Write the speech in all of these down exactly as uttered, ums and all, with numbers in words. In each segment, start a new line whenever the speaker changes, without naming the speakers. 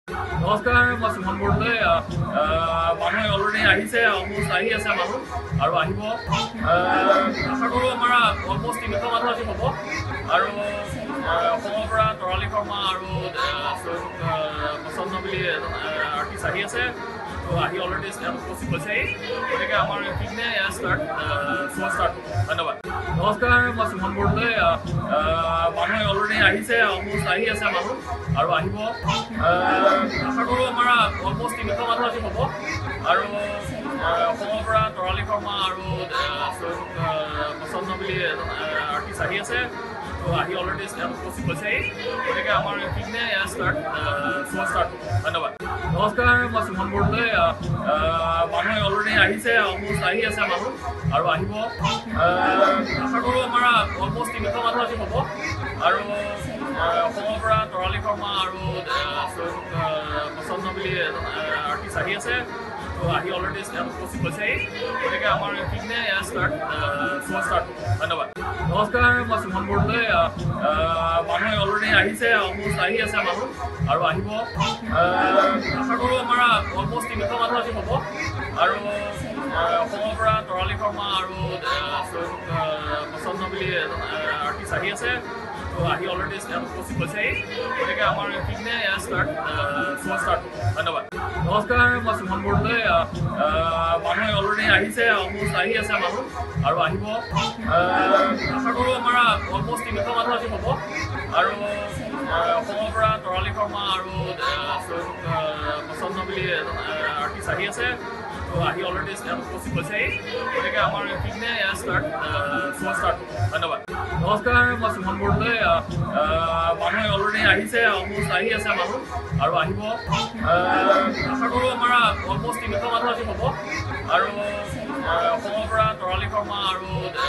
নমস্কাৰ, মই সুমন বৰদলৈ। মানুহে অলৰেডি আহিছে, অলমষ্ট আহি আছে মানুহ আৰু আহিব। আশা কৰোঁ আমাৰ অলমষ্ট তিনিশ মানুহ আজি হ'ব আৰু অসমৰ পৰা তৰালি শৰ্মা আৰু প্ৰচন্ন বুলি আৰ্টিষ্ট আহি আছে। তো আহি অলৰেডি উপস্থিত হৈছেহি, গতিকে আমাৰ এইখিনিতে এয়া ষ্টাৰ্ট শ্ব' ষ্টাৰ্ট। ধন্যবাদ। নমস্কাৰ, মই সুমন বৰদলৈ। মানুহে অলৰেডি আহিছে, অলমষ্ট আহি আছে মানুহ আৰু আহিব। আশা কৰোঁ আমাৰ অলমষ্ট তিনিশ মানুহ আজি হ'ব আৰু অসমৰ পৰা তৰালি শৰ্মা আৰু প্ৰচন্ন বুলি আৰ্টিষ্ট আহি আছে। তো আহি অলৰেডি উপস্থিত হৈছেহি, গতিকে আমাৰ এইখিনিতে এয়া ষ্টাৰ্ট শ্ব' ষ্টাৰ্ট। ধন্যবাদ। নমস্কাৰ, মই সুমন বৰদলৈ। মানুহে অলৰেডি আহিছে, অলমষ্ট আহি আছে মানুহ আৰু আহিব। আশা কৰোঁ আমাৰ অলমষ্ট তিনিশ মানুহ আজি হ'ব আৰু অসমৰ পৰা তৰালি শৰ্মা আৰু প্ৰচন্ন বুলি আৰ্টিষ্ট আহি আছে। তো আহি অলৰেডি উপস্থিত হৈছেহি, গতিকে আমাৰ এইখিনিতে এয়া ষ্টাৰ্ট শ্ব' ষ্টাৰ্ট। ধন্যবাদ। নমস্কাৰ, মই সুমন বৰদলৈ। মানুহে অলৰেডি আহিছে, অলমষ্ট আহি আছে মানুহ আৰু আহিব। আশা কৰোঁ আমাৰ অলমষ্ট তিনিশ মানুহ আজি হ'ব আৰু অসমৰ পৰা তৰালি শৰ্মা আৰু প্ৰচন্ন বুলি আৰ্টিষ্ট আহি আছে। তো আহি অলৰেডি উপস্থিত হৈছেহি, গতিকে আমাৰ এইখিনিতে এয়া ষ্টাৰ্ট শ্ব' ষ্টাৰ্ট। ধন্যবাদ। নমস্কাৰ, মই সুমন বৰদলৈ। মানুহে অলৰেডি আহিছে, অলমষ্ট আহি আছে মানুহ আৰু আহিব। আশা কৰোঁ আমাৰ অলমষ্ট তিনিশ মানুহ আজি হ'ব আৰু অসমৰ পৰা তৰালি শৰ্মা আৰু প্ৰচন্ন বুলি আৰ্টিষ্ট আহি আছে। তো আহি অলৰেডি উপস্থিত হৈছেহি, গতিকে আমাৰ এইখিনিতে এয়া ষ্টাৰ্ট শ্ব' ষ্টাৰ্ট। ধন্যবাদ। নমস্কাৰ, মই সুমন বৰদলৈ। মানুহে অলৰেডি আহিছে, অলমষ্ট আহি আছে মানুহ আৰু আহিব। আশা কৰোঁ আমাৰ অলমষ্ট তিনিশ মানুহ আজি হ'ব আৰু অসমৰ পৰা তৰালি শৰ্মা আৰু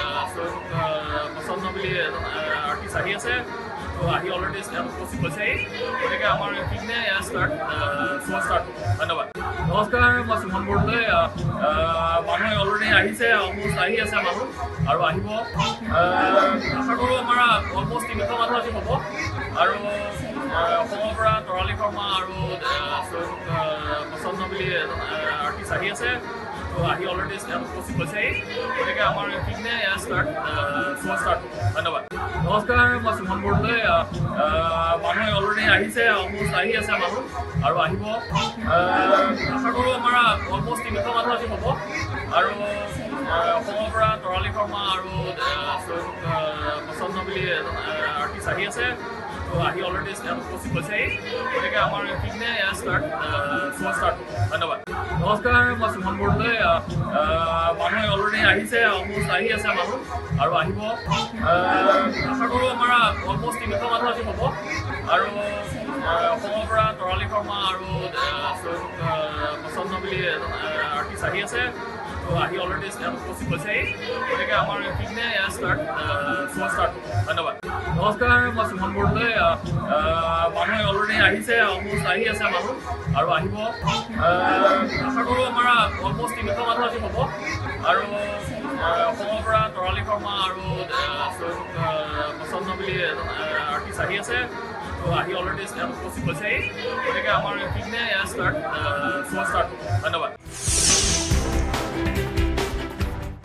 প্ৰচন্ন বুলি আৰ্টিষ্ট আহি আছে। তো আহি অলৰেডি উপস্থিত হৈছেহি, গতিকে আমাৰ এইখিনিতে এয়া ষ্টাৰ্ট শ্ব' ষ্টাৰ্ট। ধন্যবাদ। নমস্কাৰ, মই সুমন বৰদলৈ। মানুহে অলৰেডি আহিছে, অলমষ্ট আহি আছে মানুহ আৰু আহিব। আশা কৰোঁ আমাৰ অলমষ্ট তিনিশ মানুহ আজি হ'ব আৰু অসমৰ পৰা তৰালি শৰ্মা আৰু প্ৰচন্ন বুলি আৰ্টিষ্ট আহি আছে। তো আহি অলৰেডি উপস্থিত হৈছেহি, গতিকে আমাৰ এইখিনিতে এয়া ষ্টাৰ্ট শ্ব' ষ্টাৰ্ট। ধন্যবাদ। নমস্কাৰ, মই সুমন বৰদলৈ। মানুহে অলৰেডি আহিছে, অলমষ্ট আহি আছে মানুহ আৰু আহিব। আশা কৰোঁ আমাৰ অলমষ্ট তিনিশ মানুহ আজি হ'ব আৰু অসমৰ পৰা তৰালি শৰ্মা আৰু প্ৰচন্ন বুলি আৰ্টিষ্ট আহি আছে। তো আহি অলৰেডি উপস্থিত হৈছেহি, গতিকে আমাৰ এইখিনিতে এয়া ষ্টাৰ্ট শ্ব' ষ্টাৰ্ট। ধন্যবাদ। নমস্কাৰ, মই সুমন বৰদলৈ। মানুহে অলৰেডি আহিছে, অলমষ্ট আহি আছে মানুহ আৰু আহিব। আশা কৰোঁ আমাৰ অলমষ্ট তিনিশ মানুহ আজি হ'ব আৰু অসমৰ পৰা তৰালি শৰ্মা আৰু প্ৰচন্ন বুলি আৰ্টিষ্ট আহি আছে। তো আহি অলৰেডি উপস্থিত হৈছেহি, গতিকে আমাৰ এইখিনিতে এয়া ষ্টাৰ্ট শ্ব' ষ্টাৰ্ট। ধন্যবাদ। নমস্কাৰ, মই সুমন বৰদলৈ। মানুহে অলৰেডি আহিছে, অলমষ্ট আহি আছে মানুহ আৰু আহিব। আশা কৰোঁ আমাৰ অলমষ্ট তিনিশ মানুহ আজি হ'ব আৰু অসমৰ পৰা তৰালি শৰ্মা আৰু প্ৰচন্ন বুলি আৰ্টিষ্ট আহি আছে। তো আহি অলৰেডি উপস্থিত হৈছেহি, গতিকে আমাৰ এইখিনিতে এয়া ষ্টাৰ্ট শ্ব' ষ্টাৰ্ট। ধন্যবাদ।